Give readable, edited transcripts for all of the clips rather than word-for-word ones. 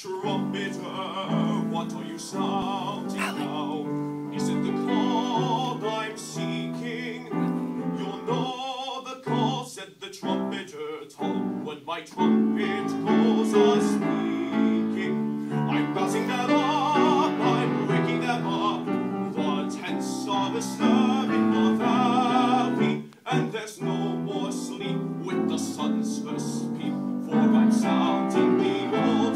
Trumpeter, what are you sounding now? Is it the call I'm seeking? You'll know the call, said the trumpeter, toll when my trumpet calls are speaking. I'm rousing them up, I'm waking them up. The tents are astir in the valley, and there's no more sleep with the sun's first peep, for I'm sounding the old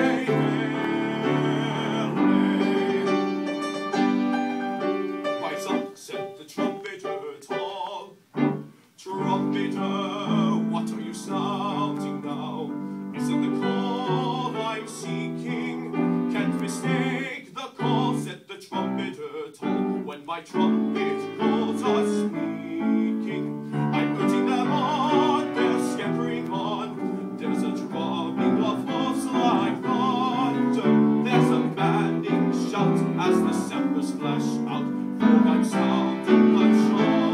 Trumpeter, what are you sounding now? Is it the call I'm seeking? Can't mistake the call, said the trumpeter, toll when my trumpet calls are speaking. I'm urging them on, they're scampering on. There's a drumming of hoofs like thunder. There's a maddening shout as the samples flash out, for I'm sounding the charge.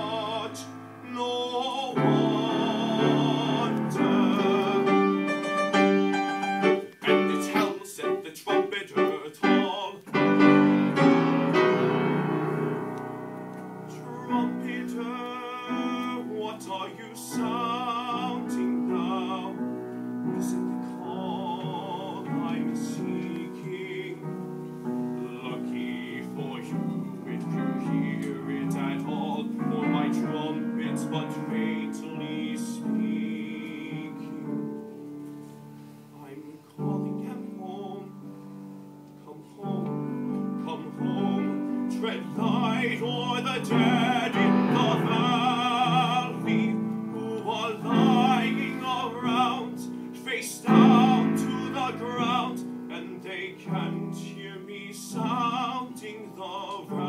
No wonder. And it's hell, said the trumpeter, tall. Trumpeter, what are you sounding now? Is it the call I'm seeking? Lucky for you if you hear it at all, for my trumpet's but faintly speaking. I'm calling him home. Come home, come home. Tread light o'er the dead in the valley, who are lying around, face down to the ground, and they can't hear me sounding the round.